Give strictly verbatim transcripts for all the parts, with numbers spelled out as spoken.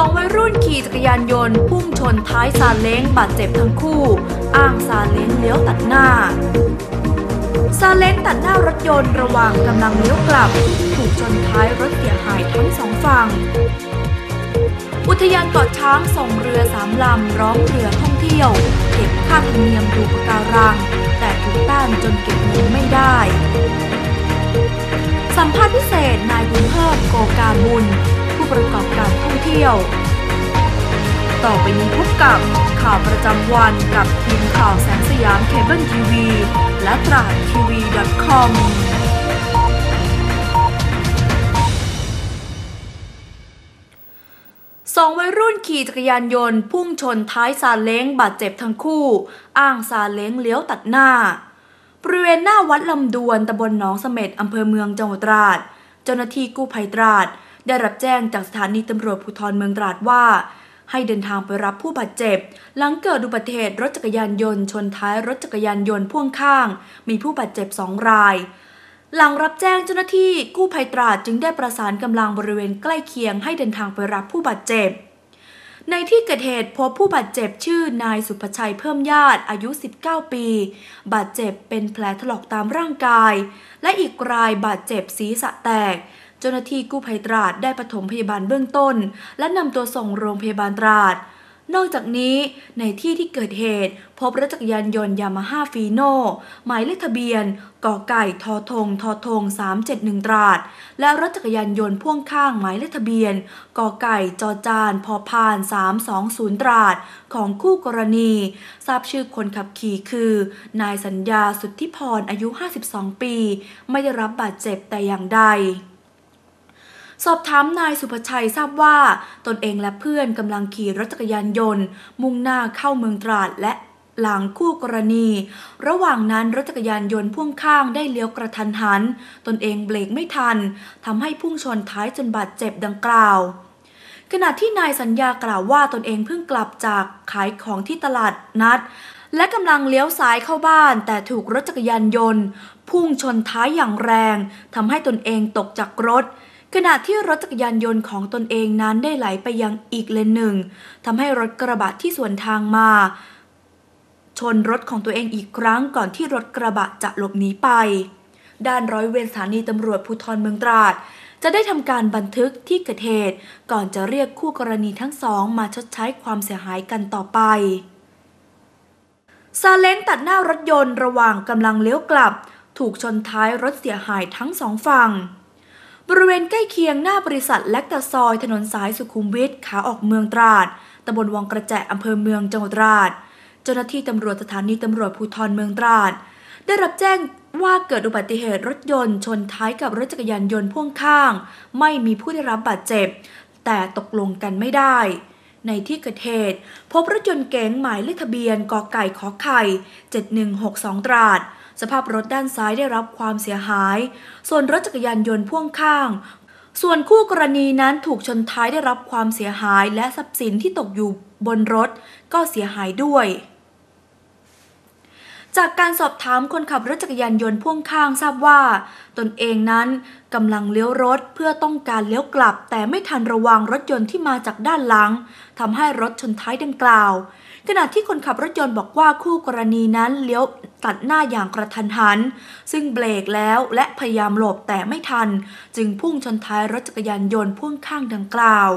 องวัยรุ่นขี่จักรยานยนต์พุ่งชนท้ายซาเล้งบาดเจ็บทั้งคู่อ้างซาเล้งเลี้ยวตัดหน้าซาเล้งตัดหน้ารถยนต์ระหว่างกำลังเลี้ยวกลับถูกชนท้ายรถเสียหายทั้งสองฝั่งอุทยานเกาะช้างส่งเรือสามลำร้องเรือท่องเที่ยวเก็บค่าธรรมเนียมดูปะการังแต่ถูกต้านจนเก็บเงินไม่ได้สัมภาษณ์พิเศษนายบุญเพิ่มโกกาบุญผู้ประกอบการท่องเที่ยวต่อไปนี้พบกับข่าวประจำวันกับทีมข่าวแสงสยามเคเบิลทีวีและตราดทีวี .comสองวัยรุ่นขี่จักรยานยนต์พุ่งชนท้ายซาเล้งบาดเจ็บทั้งคู่อ้างซาเล้งเลี้ยวตัดหน้าบริเวณหน้าวัดลำดวนตำบลหนองเสม็ดอำเภอเมืองจังหวัดตราดเจ้าหน้าที่กู้ภัยตราดได้รับแจ้งจากสถานีตำรวจภูธรเมืองตราดว่าให้เดินทางไปรับผู้บาดเจ็บหลังเกิดอุบัติเหตุรถจักรยานยนต์ชนท้ายรถจักรยานยนต์พ่วงข้างมีผู้บาดเจ็บสองรายหลังรับแจ้งเจ้าหน้าที่กู้ภัยตราดจึงได้ประสานกำลังบริเวณใกล้เคียงให้เดินทางไปรับผู้บาดเจ็บในที่เกิดเหตุพบผู้บาดเจ็บชื่อนายสุภชัยเพิ่มญาติอายุสิบเก้าปีบาดเจ็บเป็นแผลถลอกตามร่างกายและอีกรายบาดเจ็บศีรษะแตกเจ้าหน้าที่กู้ภัยตราดได้ปฐมพยาบาลเบื้องต้นและนำตัวส่งโรงพยาบาลตราดนอกจากนี้ในที่ที่เกิดเหตุพบรถจักรยานยนต์ยามาฮ่าฟีโน่หมายเลขทะเบียนกไก่ทอทงทอทงสามเจ็ดหนึ่งตราดและรถจักรยานยนต์พ่วงข้างหมายเลขทะเบียนกไก่จอจานพอพานสามสองศูนย์ตราดของคู่กรณีทราบชื่อคนขับขี่คือนายสัญญาสุทธิพรอายุห้าสิบสองปีไม่ได้รับบาดเจ็บแต่อย่างใดสอบถามนายสุภชัยทราบว่าตนเองและเพื่อนกำลังขี่รถจักรยานยนต์มุ่งหน้าเข้าเมืองตราดและหลังคู่กรณีระหว่างนั้นรถจักรยานยนต์พ่วงข้างได้เลี้ยวกระทันหันตนเองเบรกไม่ทันทำให้พุ่งชนท้ายจนบาดเจ็บดังกล่าวขณะที่นายสัญญากล่าวว่าตนเองเพิ่งกลับจากขายของที่ตลาดนัดและกำลังเลี้ยวซ้ายเข้าบ้านแต่ถูกรถจักรยานยนต์พุ่งชนท้ายอย่างแรงทำให้ตนเองตกจากรถขณะที่รถจักรยานยนต์ของตนเองนั้นได้ไหลไปยังอีกเลนหนึ่งทำให้รถกระบะที่สวนทางมาชนรถของตัวเองอีกครั้งก่อนที่รถกระบะจะหลบหนีไปด้านร้อยเวรสถานีตำรวจภูธรเมืองตราดจะได้ทำการบันทึกที่เกิดเหตุก่อนจะเรียกคู่กรณีทั้งสองมาชดใช้ความเสียหายกันต่อไปซาเล้งตัดหน้ารถยนต์ระหว่างกำลังเลี้ยวกลับถูกชนท้ายรถเสียหายทั้งสองฝั่งบริเวณใกล้เคียงหน้าบริษัทแลคตาซอยถนนสายสุขุมวิทขาออกเมืองตราดตำบลวังกระแจอำเภอเมืองจังหวัดตราดเจ้าหน้าที่ตำรวจสถานีตำรวจภูธรเมืองตราดได้รับแจ้งว่าเกิดอุบัติเหตุรถยนต์ชนท้ายกับรถจักรยานยนต์พ่วงข้างไม่มีผู้ได้รับบาดเจ็บแต่ตกลงกันไม่ได้ในที่เกิดเหตุพบรถยนต์เก๋งหมายเลขทะเบียนกไก่ขอไข่เจ็ดหนึ่งหกสองตราดสภาพรถด้านซ้ายได้รับความเสียหายส่วนรถจักรยานยนต์พ่วงข้างส่วนคู่กรณีนั้นถูกชนท้ายได้รับความเสียหายและทรัพย์สินที่ตกอยู่บนรถก็เสียหายด้วยจากการสอบถามคนขับรถจักรยานยนต์พ่วงข้างทราบว่าตนเองนั้นกำลังเลี้ยวรถเพื่อต้องการเลี้ยวกลับแต่ไม่ทันระวังรถยนต์ที่มาจากด้านหลังทำให้รถชนท้ายดังกล่าวขณะที่คนขับรถยนต์บอกว่าคู่กรณีนั้นเลี้ยวตัดหน้าอย่างกระทันหันซึ่งเบรกแล้วและพยายามหลบแต่ไม่ทันจึงพุ่งชนท้ายรถจักรยานยนต์พ่วงข้างดังกล่าว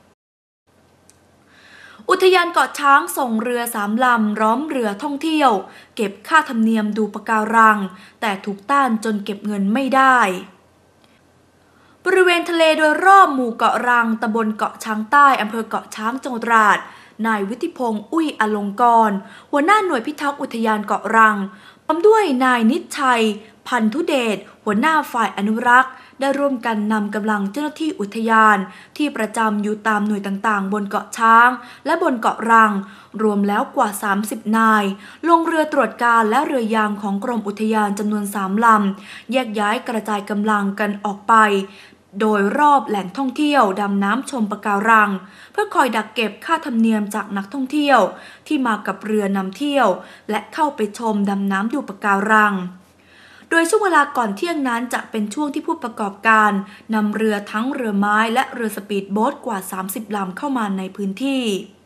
อุทยานเกาะช้างส่งเรือสามลำล้อมเรือท่องเที่ยวเก็บค่าธรรมเนียมดูปะการังแต่ถูกต้านจนเก็บเงินไม่ได้บริเวณทะเลโดยรอบหมู่เกาะรังตำบลเกาะช้างใต้อำเภอเกาะช้างจังหวัดตราดนายวิทิพงษ์อุ้ยอลงกรณ์หัวหน้าหน่วยพิทักษ์อุทยานเกาะรังพร้อมด้วยนายนิชชัยพันธุเดชหัวหน้าฝ่ายอนุรักษ์ได้ร่วมกันนำกำลังเจ้าหน้าที่อุทยานที่ประจำอยู่ตามหน่วยต่างๆบนเกาะช้างและบนเกาะรังรวมแล้วกว่าสามสิบนายลงเรือตรวจการและเรือยางของกรมอุทยานจำนวนสามลำแยกย้ายกระจายกำลังกันออกไปโดยรอบแหล่งท่องเที่ยวดำน้ำชมปะการังเพื่อคอยดักเก็บค่าธรรมเนียมจากนักท่องเที่ยวที่มากับเรือนำเที่ยวและเข้าไปชมดำน้ำดูปะการังโดยช่วงเวลาก่อนเที่ยงนั้นจะเป็นช่วงที่ผู้ประกอบการนำเรือทั้งเรือไม้และเรือสปีดโบ๊ทกว่าสามสิบลำเข้ามาในพื้นที่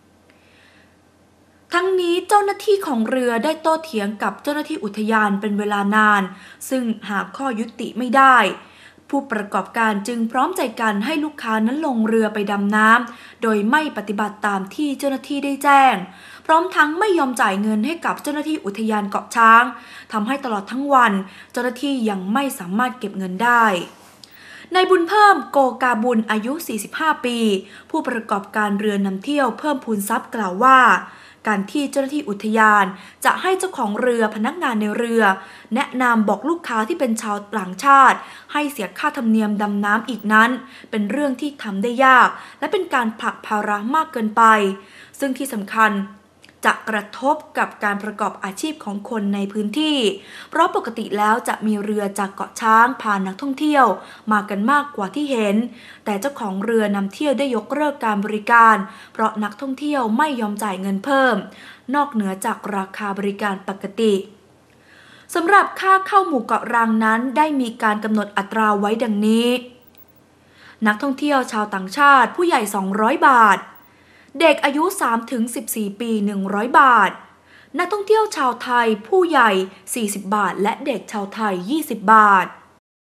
ทั้งนี้เจ้าหน้าที่ของเรือได้โต้เถียงกับเจ้าหน้าที่อุทยานเป็นเวลานานซึ่งหาข้อยุติไม่ได้ผู้ประกอบการจึงพร้อมใจกันให้ลูกค้านั้นลงเรือไปดำน้ำโดยไม่ปฏิบัติตามที่เจ้าหน้าที่ได้แจ้งพร้อมทั้งไม่ยอมจ่ายเงินให้กับเจ้าหน้าที่อุทยานเกาะช้างทำให้ตลอดทั้งวันเจ้าหน้าที่ยังไม่สามารถเก็บเงินได้นายบุญเพิ่มโกกาบุญอายุสี่สิบห้าปีผู้ประกอบการเรือนำเที่ยวเพิ่มพูนทรัพย์กล่าวว่าการที่เจ้าหน้าที่อุทยานจะให้เจ้าของเรือพนักงานในเรือแนะนำบอกลูกค้าที่เป็นชาวต่างชาติให้เสียค่าธรรมเนียมดำน้ำอีกนั้นเป็นเรื่องที่ทำได้ยากและเป็นการผลักภาระมากเกินไปซึ่งที่สำคัญจะกระทบกับการประกอบอาชีพของคนในพื้นที่เพราะปกติแล้วจะมีเรือจากเกาะช้างพานักท่องเที่ยวมากันมากกว่าที่เห็นแต่เจ้าของเรือนำเที่ยวได้ยกเลิกการบริการเพราะนักท่องเที่ยวไม่ยอมจ่ายเงินเพิ่มนอกเหนือจากราคาบริการปกติสำหรับค่าเข้าหมู่เกาะรังนั้นได้มีการกำหนดอัตราไว้ดังนี้นักท่องเที่ยวชาวต่างชาติผู้ใหญ่สองร้อยบาทเด็กอายุ สามถึงสิบสี่ ปีหนึ่งร้อยบาทนักท่องเที่ยวชาวไทยผู้ใหญ่สี่สิบบาทและเด็กชาวไทยยี่สิบบาท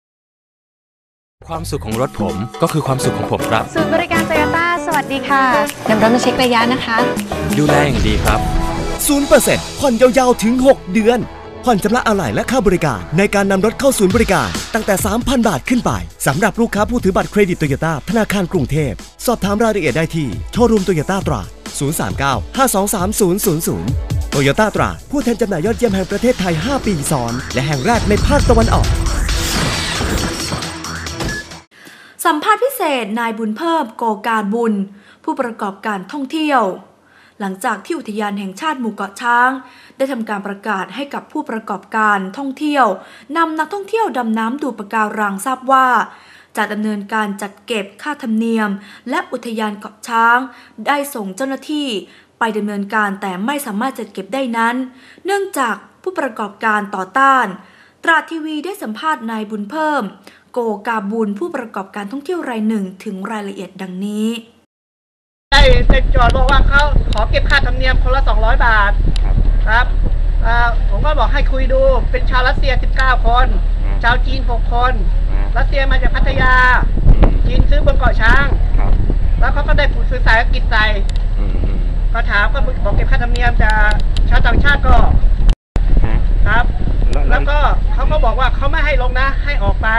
ความสุขของรถผมก็คือความสุขของผมครับศูนย์บริการโตโยต้าสวัสดีค่ะนำรถมาเช็คระยะนะคะดูแลอย่างดีครับศูนย์เปอร์เซ็นต์ ผ่อนยาวๆถึงหกเดือนผ่อนชำระอะไหล่และค่าบริการในการนำรถเข้าศูนย์บริการตั้งแต่ สามพัน บาทขึ้นไปสำหรับลูกค้าผู้ถือบัตรเครดิตโตโยต้าธนาคารกรุงเทพสอบถามรายละเอียดได้ที่โชว์รูมโตโยต้าตราดศูนย์ สาม เก้า ห้า สอง สาม ศูนย์ ศูนย์ ศูนย์โตโยต้าตราดผู้แทนจำหน่ายยอดเยี่ยมแห่งประเทศไทยห้าปีซ้อนและแห่งแรกในภาคตะวันออกสัมภาษณ์พิเศษนายบุญเพิ่มโกการบุญผู้ประกอบการท่องเที่ยวหลังจากที่อุทยานแห่งชาติหมู่เกาะช้างได้ทำการประกาศให้กับผู้ประกอบการท่องเที่ยวนำนักท่องเที่ยวดำน้ำดูปะการังทราบว่าจะดำเนินการจัดเก็บค่าธรรมเนียมและอุทยานเกาะช้างได้ส่งเจ้าหน้าที่ไปดำเนินการแต่ไม่สามารถจัดเก็บได้นั้นเนื่องจากผู้ประกอบการต่อต้านตราดทีวีได้สัมภาษณ์นายบุญเพิ่มโกกาบุญผู้ประกอบการท่องเที่ยวรายหนึ่งถึงรายละเอียดดังนี้ได้เต็มจอดบอกว่าเขาขอเก็บค่าธรรมเนียมคนละสองร้อยบาทครับผมก็บอกให้คุยดูเป็นชาวรัสเซียสิบเก้าคนชาวจีนหกคนรัสเซียมาจากพัทยาจีนซื้อบนเกาะช้างแล้วเขาก็ได้พูดสื่อสารอังกฤษใส่ก็ถามก็บอกเก็บค่าธรรมเนียมจากชาวต่างชาติก็ครับแล้วก็เขาก็บอกว่าเขาไม่ให้ลงนะให้ออกไป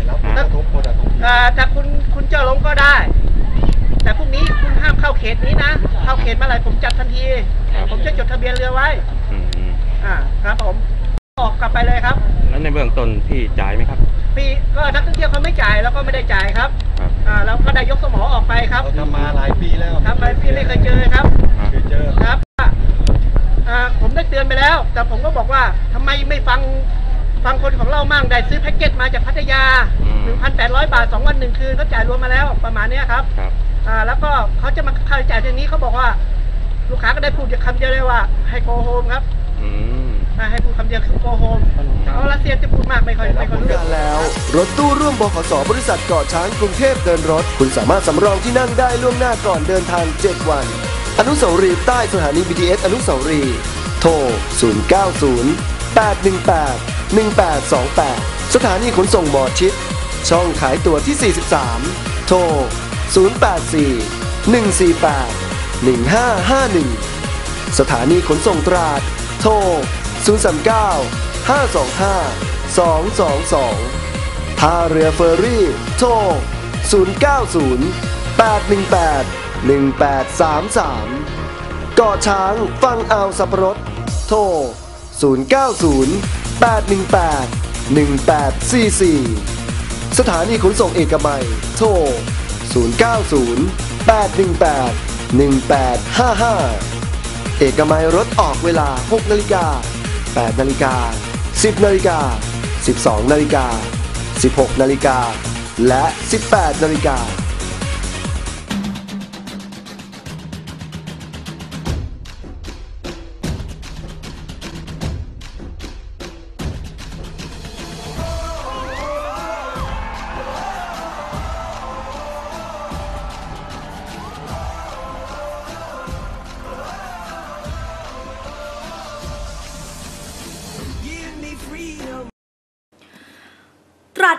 แต่คุณคุณเจ้าลงก็ได้แต่พรุ่งนี้คุณห้ามเข้าเขตนี้นะเข้าเขตเมื่อไหร่ผมจับทันทีผมจะจดทะเบียนเรือไว้อ่าครับผมออกกลับไปเลยครับแล้วในเบื้องต้นพี่จ่ายไหมครับพี่ก็นักท่องเที่ยวเขาไม่จ่ายแล้วก็ไม่ได้จ่ายครับอ่าแล้วก็ได้ยกสมอออกไปครับทำมาหลายปีแล้วทำหลายปีไม่เคยเจอครับเคยเจอครับอ่าผมได้เตือนไปแล้วแต่ผมก็บอกว่าทำไมไม่ฟังฟังคนของเรามั่งได้ซื้อแพ็กเกจมาจากพัทยา หนึ่งพันแปดร้อย บาทสองวันหนึ่งคืนเขาจ่ายรวมมาแล้วประมาณนี้ครับอ่าแล้วก็เขาจะมาค่าใช้จ่ายทีนี้เขาบอกว่าลูกค้าก็ได้พูดคำเดียวเลยว่าให้โกโฮมครับอืมให้พูดคำเดียวคือโกโฮมเพราะรัสเซียจะพูดมากไม่ค่อยไม่ค่อยรู้กันแล้วรถตู้ร่วมบขส.บริษัทเกาะช้างกรุงเทพเดินรถคุณสามารถสำรองที่นั่งได้ล่วงหน้าก่อนเดินทางเจ็ดวันอนุสาวรีย์ใต้สถานี บี ที เอส อนุสาวรีย์โทรศูนย์ เก้า ศูนย์ แปด หนึ่ง แปด หนึ่ง แปด สอง แปดสถานีขนส่งหมอชิดช่องขายตั๋วที่สี่สิบสามโทรศูนย์ แปด สี่ หนึ่ง สี่ แปด หนึ่ง ห้า ห้า หนึ่งสถานีขนส่งตราดโทรศูนย์ สาม เก้า ห้า สอง ห้า สอง สอง สองท่าเรือเฟอร์รี่โทรศูนย์ เก้า ศูนย์ แปด หนึ่ง แปด หนึ่ง แปด สาม สามเกาะช้างฝั่งอ่าวสับปะรดโทรศูนย์ เก้า ศูนย์ แปด หนึ่ง แปด หนึ่ง แปด สี่ สี่สถานีขนส่งเอกมัยโทรศูนย์ เก้า ศูนย์ แปด หนึ่ง แปด หนึ่ง แปด ห้า ห้าเอกมัยรถออกเวลา หก นาฬิกา แปด นาฬิกา สิบ นาฬิกา สิบสอง นาฬิกา สิบหก นาฬิกาและ สิบแปด นาฬิกา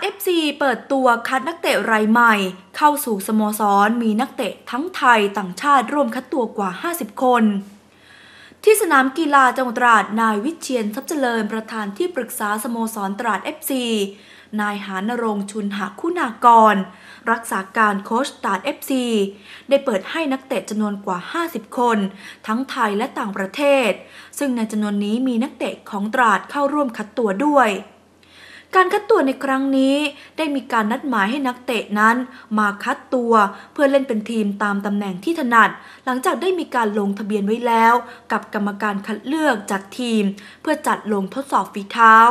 ราด เอฟ ซี เปิดตัวคัดนักเตะรายใหม่เข้าสู่สโมสรมีนักเตะทั้งไทยต่างชาติร่วมคัดตัวกว่าห้าสิบคนที่สนามกีฬาจังหวัดตราดนายวิเชียรทรัพย์เจริญประธานที่ปรึกษาสโมสรตราด เอฟ ซี นายหานรงค์ชุนหคุณากรรักษาการโค้ชตราด เอฟ ซี ได้เปิดให้นักเตะจำนวนกว่าห้าสิบคนทั้งไทยและต่างประเทศซึ่งในจำนวนนี้มีนักเตะของตราดเข้าร่วมคัดตัวด้วยการคัดตัวในครั้งนี้ได้มีการนัดหมายให้นักเตะนั้นมาคัดตัวเพื่อเล่นเป็นทีมตามตำแหน่งที่ถนัดหลังจากได้มีการลงทะเบียนไว้แล้วกับกรรมการคัดเลือกจัดทีมเพื่อจัดลงทดสอบฝีเท้า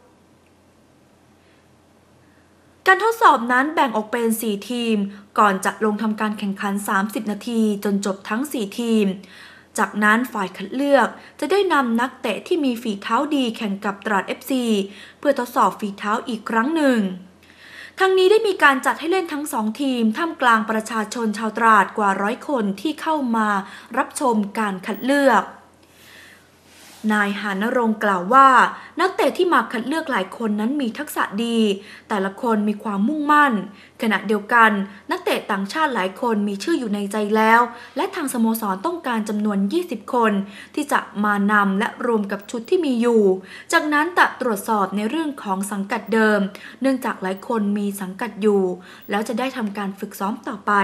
การทดสอบนั้นแบ่งออกเป็นสี่ทีมก่อนจะลงทำการแข่งขันสามสิบนาทีจนจบทั้งสี่ทีมจากนั้นฝ่ายคัดเลือกจะได้นำนักเตะที่มีฝีเท้าดีแข่งกับตราด เอฟ ซี เพื่อทดสอบฝีเท้าอีกครั้งหนึ่งทั้งนี้ได้มีการจัดให้เล่นทั้งสองทีมท่ามกลางประชาชนชาวตราดกว่าร้อยคนที่เข้ามารับชมการคัดเลือกนายหานรงค์กล่าวว่านักเตะที่มาคัดเลือกหลายคนนั้นมีทักษะดีแต่ละคนมีความมุ่งมั่นขณะเดียวกันนักเตะต่างชาติหลายคนมีชื่ออยู่ในใจแล้วและทางสโมสรต้องการจำนวนยี่สิบคนที่จะมานำและรวมกับชุดที่มีอยู่จากนั้นจะตรวจสอบในเรื่องของสังกัดเดิมเนื่องจากหลายคนมีสังกัดอยู่แล้วจะได้ทำการฝึกซ้อมต่อไป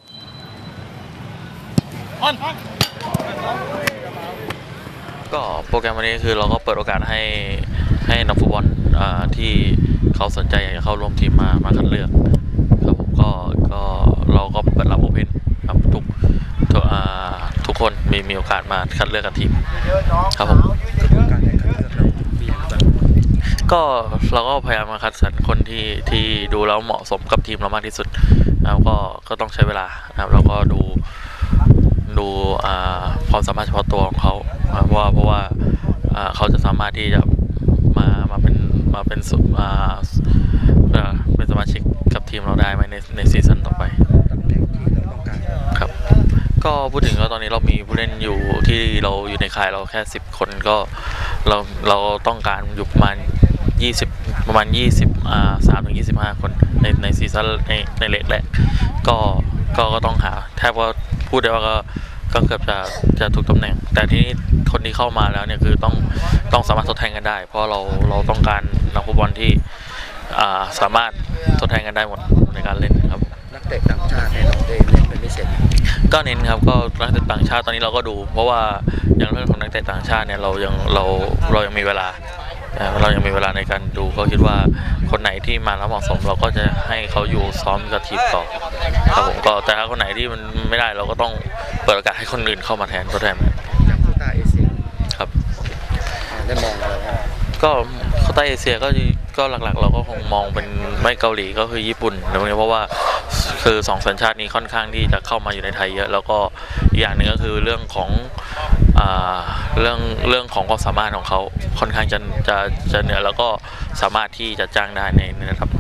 ก็โปรแกรมวันนี้คือเราก็เปิดโอกาสให้ให้นักฟุตบอลที่เขาสนใจอยากจะเข้าร่วมทีมมามาคัดเลือกครับผมก็ก็เราก็เปิดรับโอเพนครับทุกทุกทุกคนมีมีโอกาสมาคัดเลือกกับทีมครับผมการคัดเลือกเรามีก็เราก็พยายามมาคัดสรรคนที่ที่ดูแล้วเหมาะสมกับทีมเรามากที่สุดแล้วก็ก็ต้องใช้เวลานะครับแล้วก็ดูดูความสามารถเฉพาะตัวของเขาเพราะว่าเพราะว่าเขาจะสามารถที่จะมามาเป็นมาเป็นเป็นสมาชิกกับทีมเราได้ไหมในในซีซั่นต่อไปครับก็พูดถึงว่าตอนนี้เรามีผู้เล่นอยู่ที่เราอยู่ในค่ายเราแค่สิบคนก็เราเราต้องการอยู่ประมาณยี่สิบประมาณยี่สิบอ่าสามถึงยี่สิบห้าคนในในซีซั่นในในเล็กแหละก็ก็ก็ต้องหาแทบว่าพูดได้ว่าก็ก็เกือบจะจะทุกตำแหน่งแต่ที่คนที่เข้ามาแล้วเนี่ยคือต้องต้องสามารถทดแทนกันได้เพราะเราเราต้องการนักฟุตบอลที่อ่าสามารถทดแทนกันได้หมดในการเล่นครับนักเตะต่างชาติเนี่ยเราได้เล่นเป็นพิเศษก็เน้นครับก็นักเตะต่างชาติตอนนี้เราก็ดูเพราะว่าอย่างเรื่องของนักเตะต่างชาติเนี่ยเรายังเราเรายังมีเวลาเรายังมีเวลาในการดูก็คิดว่าคนไหนที่มาแล้วเหมาะสมเราก็จะให้เขาอยู่ซ้อมกับทีมต่อครับผมก็แต่ถ้าคนไหนที่มันไม่ได้เราก็ต้องเปิดโอกาสให้คนอื่นเข้ามาแทนทดแทนอย่างโควต้าเอเชียครับได้มองอะไรก็โควต้าเอเชียก็ก็หลักๆเราก็คงมองเป็นไม่เกาหลีก็คือญี่ปุ่นในวันนี้เพราะว่าคือสองสัญชาตินี้ค่อนข้างที่จะเข้ามาอยู่ในไทยเยอะแล้วก็อีกอย่างหนึ่งก็คือเรื่องของเรื่องเรื่องของความสามารถของเขาค่อนข้างจะจะจะเหนือแล้วก็สามารถที่จะจ้างได้ในระดับ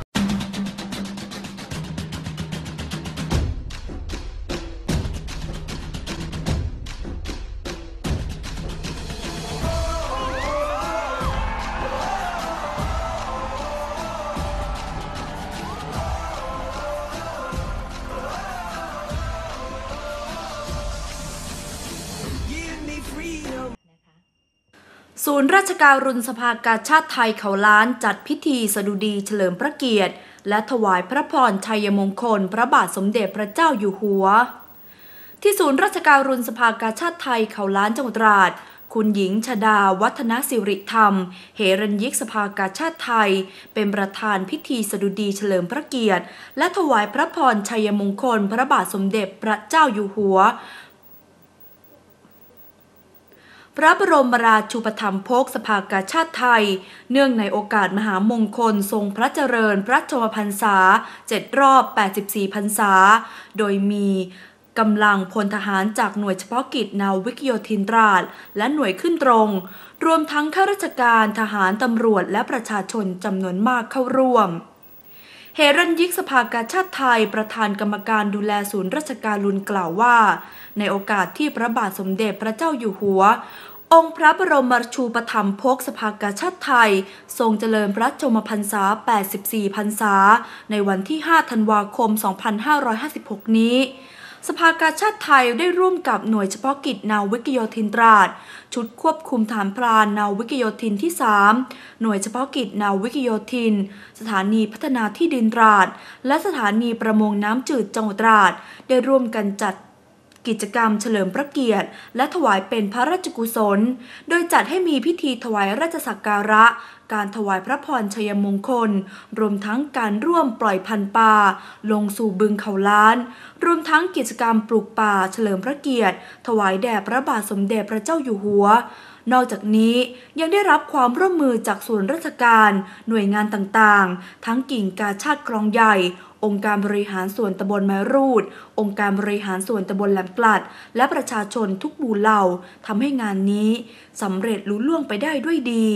ศูนย์ราชการุณสภากาชาดไทยเขาล้านจัดพิธีสดุดีเฉลิมพระเกียรติและถวายพระพรชัยมงคลพระบาทสมเด็จพระเจ้าอยู่หัวที่ศูนย์ราชการุณสภากาชาดไทยเขาล้านจังหวัดตราดคุณหญิงชฎาวัฒนสิริธรรมเหรัญยิกสภากาชาดไทยเป็นประธานพิธีสดุดีเฉลิมพระเกียรติและถวายพระพรชัยมงคลพระบาทสมเด็จพระเจ้าอยู่หัวพระบรมราชูปถัมภกสภากาชาดไทยเนื่องในโอกาสมหามงคลทรงพระเจริญพระชนมพรรษาเจ็ดรอบแปดสิบสี่พรรษาโดยมีกำลังพลทหารจากหน่วยเฉพาะกิจนาวิกโยธินตราดและหน่วยขึ้นตรงรวมทั้งข้าราชการทหารตำรวจและประชาชนจำนวนมากเข้าร่วมเหรัญยิกสภากาชาดไทยประธานกรรมการดูแลศูนย์ราชการรุนกล่าวว่าในโอกาสที่พระบาทสมเด็จพระเจ้าอยู่หัวองค์พระบรมชูปถัมภกสภากาชาติไทยทรงเจริญพระชนมพรรษา แปดสิบสี่ พรรษาในวันที่ ห้า ธันวาคม สองพันห้าร้อยห้าสิบหก นี้สภากาชาติไทยได้ร่วมกับหน่วยเฉพาะกิจนาวิกโยธินตราดชุดควบคุมฐานพรานนาวิกโยธินที่ สาม หน่วยเฉพาะกิจนาวิกโยธินสถานีพัฒนาที่ดินตราดและสถานีประมงน้ำจืดจังหวัดตราดได้ร่วมกันจัดกิจกรรมเฉลิมพระเกียรติและถวายเป็นพระราชกุศลโดยจัดให้มีพิธีถวายราชสักการะการถวายพระพรชัยมงคลรวมทั้งการร่วมปล่อยพันธุ์ปลาลงสู่บึงเขาล้านรวมทั้งกิจกรรมปลูกป่าเฉลิมพระเกียรติถวายแด่พระบาทสมเด็จพระเจ้าอยู่หัวนอกจากนี้ยังได้รับความร่วมมือจากส่วนราชการหน่วยงานต่างๆทั้งกิ่งกาชาดคลองใหญ่องค์การบริหารส่วนตำบลไม้รูดองค์การบริหารส่วนตำบลแหลมกลัดและประชาชนทุกหมู่เหล่าทำให้งานนี้สำเร็จลุล่วงไปได้ด้วยดี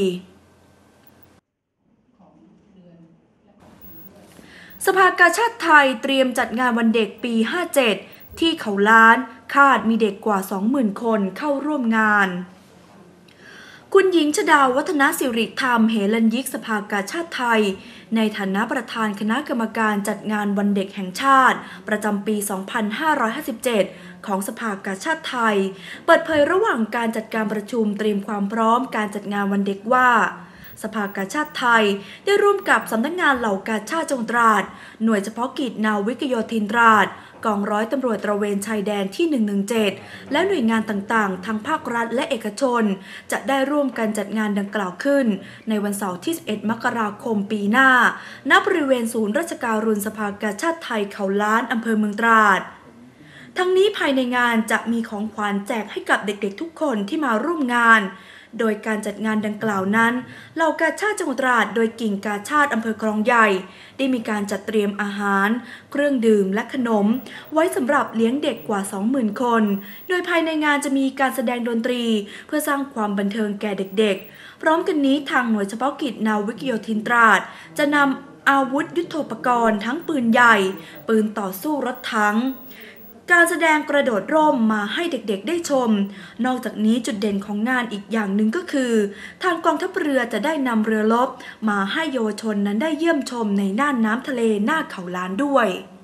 สภากาชาติไทยเตรียมจัดงานวันเด็กปี ห้าเจ็ด ที่เขาล้านคาดมีเด็กกว่า สองหมื่น คนเข้าร่วมงานคุณหญิงชฎาวัฒนสิริธรรมเหรัญยิกสภากาชาติไทยในฐานะประธานคณะกรรมการจัดงานวันเด็กแห่งชาติประจำปี สองพันห้าร้อยห้าสิบเจ็ด ของสภากาชาติไทยเปิดเผยระหว่างการจัดการประชุมเตรียมความพร้อมการจัดงานวันเด็กว่าสภากาชาติไทยได้ร่วมกับสำนักงานเหล่ากาชาติจังหวัดตราดหน่วยเฉพาะกิจนาวิกโยธินตราดกองร้อยตำรวจตระเวนชายแดนที่ หนึ่งหนึ่งเจ็ด และหน่วยงานต่างๆทั้งภาครัฐและเอกชนจะได้ร่วมกันจัดงานดังกล่าวขึ้นในวันเสาร์ที่ สิบเอ็ด มกราคมปีหน้าณบริเวณศูนย์ราชการุณสภากาชาติไทยเขาล้านอำเภอเมืองตราดทั้งนี้ภายในงานจะมีของขวัญแจกให้กับเด็กๆทุกคนที่มาร่วมงานโดยการจัดงานดังกล่าวนั้นเหล่ากาชาติจังหวัดตราดโดยกิ่งกาชาติอำเภอคลองใหญ่ได้มีการจัดเตรียมอาหารเครื่องดื่มและขนมไว้สำหรับเลี้ยงเด็กกว่า สองหมื่น คนโดยภายในงานจะมีการแสดงดนตรีเพื่อสร้างความบันเทิงแก่เด็กๆพร้อมกันนี้ทางหน่วยเฉพาะกิจนาวิกโยธินตราดจะนำอาวุธยุทโธปกรณ์ทั้งปืนใหญ่ปืนต่อสู้รถถังการแสดงกระโดดร่มมาให้เด็กๆได้ชมนอกจากนี้จุดเด่นของงานอีกอย่างหนึ่งก็คือทางกองทัพเรือจะได้นำเรือรบมาให้เยาวชนนั้นได้เยี่ยมชมในน่านน้ำทะเลหน้าเขาล้านด้วย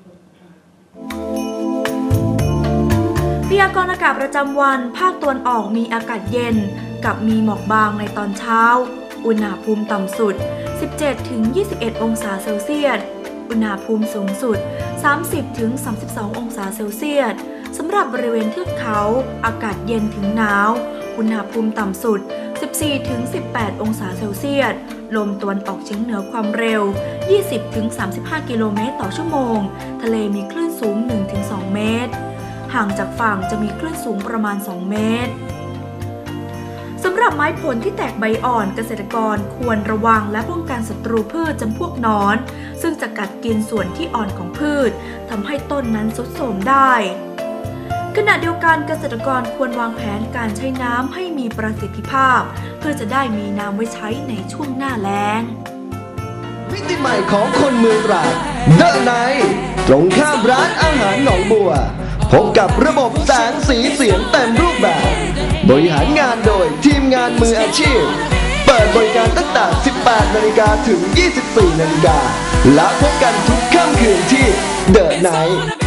พยากรณ์อากาศประจำวันภาคตะวันออกมีอากาศเย็นกับมีหมอกบางในตอนเช้าอุณหภูมิต่ำสุด สิบเจ็ดถึงยี่สิบเอ็ด องศาเซลเซียสอุณหภูมิสูงสุด สามสิบถึงสามสิบสอง องศาเซลเซียสสำหรับบริเวณเทือกเขาอากาศเย็นถึงหนาวอุณหภูมิต่ำสุด สิบสี่ถึงสิบแปด องศาเซลเซียสลมตะวันออกเฉียงเหนือความเร็ว ยี่สิบถึงสามสิบห้า กิโลเมตรต่อชั่วโมงทะเลมีคลื่นสูง หนึ่งถึงสอง เมตรห่างจากฝั่งจะมีคลื่นสูงประมาณ สอง เมตรสำหรับไม้ผลที่แตกใบอ่อนเกษตรกรควรระวังและป้องกันศัตรูพืชจำพวกหนอนซึ่งจะกัดกินส่วนที่อ่อนของพืชทำให้ต้นนั้นทรุดโทรมได้ขณะเดียวกันเกษตรกรควรวางแผนการใช้น้ำให้มีประสิทธิภาพเพื่อจะได้มีน้ำไว้ใช้ในช่วงหน้าแล้งมิติใหม่ของคนเมืองตราดเดอะไนท์ตรงข้ามร้านอาหารหนองบัวพบกับระบบแสงสีเสียงเต็มรูปแบบบริหารงานโดยทีมงานมืออาชีพเปิดบริการตั้งแต่ สิบแปด นาฬิกาถึง ยี่สิบสี่ นาฬิกาและพบกันทุกค่ำคืนที่เดอะไนท์